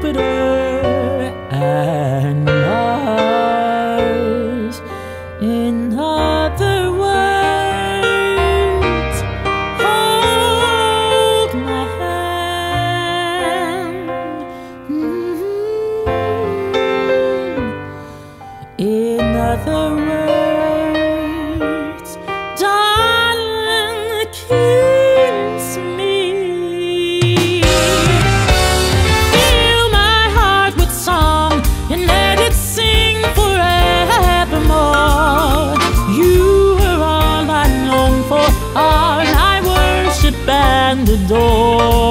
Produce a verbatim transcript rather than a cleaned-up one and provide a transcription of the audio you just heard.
Jupiter and Mars. In other words, hold my hand. Mm-hmm. In other words, darling, kiss me. Fill my heart with song and let it sing forevermore. You are all I long for, all I worship and adore.